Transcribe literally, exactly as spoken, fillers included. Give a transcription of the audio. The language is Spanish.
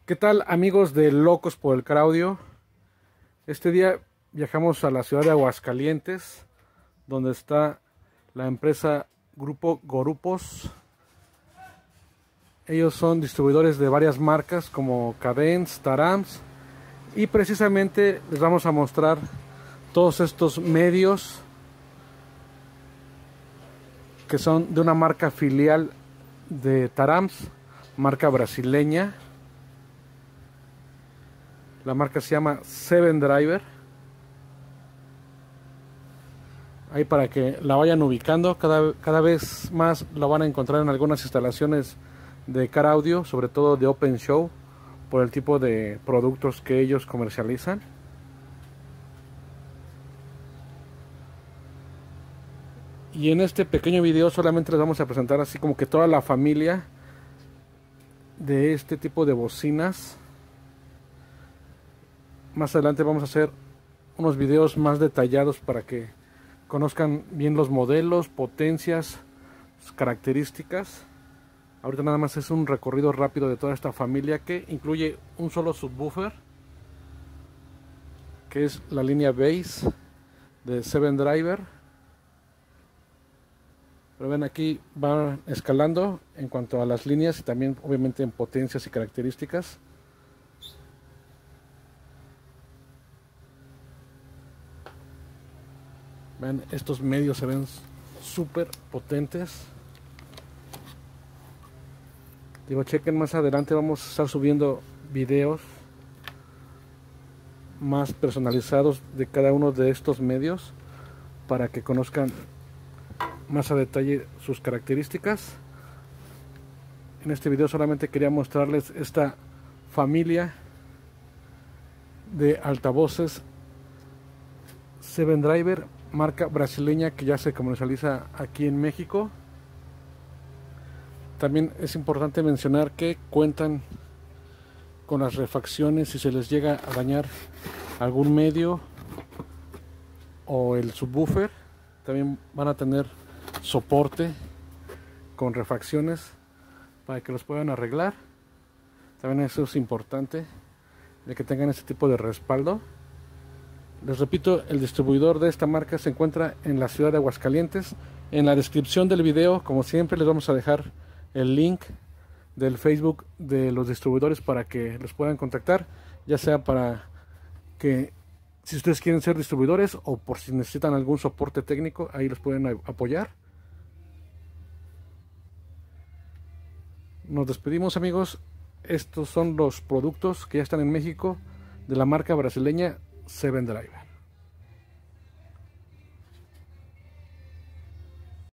¿Qué tal, amigos de Locos por el Car Audio? Este día viajamos a la ciudad de Aguascalientes, donde está la empresa Grupo Gorupos. Ellos son distribuidores de varias marcas como Cadence, Tarams, y precisamente les vamos a mostrar todos estos medios que son de una marca filial de Tarams, marca brasileña. La marca se llama Seven Driver. Ahí para que la vayan ubicando, cada, cada vez más la van a encontrar en algunas instalaciones de Car Audio, sobre todo de Open Show, por el tipo de productos que ellos comercializan. Y en este pequeño video solamente les vamos a presentar así como que toda la familia de este tipo de bocinas. Más adelante vamos a hacer unos videos más detallados para que conozcan bien los modelos, potencias, sus características. Ahorita nada más es un recorrido rápido de toda esta familia, que incluye un solo subwoofer, que es la línea Base de Seven Driver. Pero ven, aquí va escalando en cuanto a las líneas y también obviamente en potencias y características. Vean, estos medios se ven súper potentes. Digo, chequen, más adelante vamos a estar subiendo videos más personalizados de cada uno de estos medios para que conozcan más a detalle sus características. En este video solamente quería mostrarles esta familia de altavoces Seven Driver, marca brasileña que ya se comercializa aquí en México. También es importante mencionar que cuentan con las refacciones si se les llega a dañar algún medio o el subwoofer. También van a tener soporte con refacciones para que los puedan arreglar. También eso es importante, de que tengan este tipo de respaldo. Les repito, el distribuidor de esta marca se encuentra en la ciudad de Aguascalientes. En la descripción del video, como siempre, les vamos a dejar el link del Facebook de los distribuidores para que los puedan contactar, ya sea para que, si ustedes quieren ser distribuidores, o por si necesitan algún soporte técnico, ahí los pueden apoyar. Nos despedimos, amigos. Estos son los productos que ya están en México de la marca brasileña Seven Driver.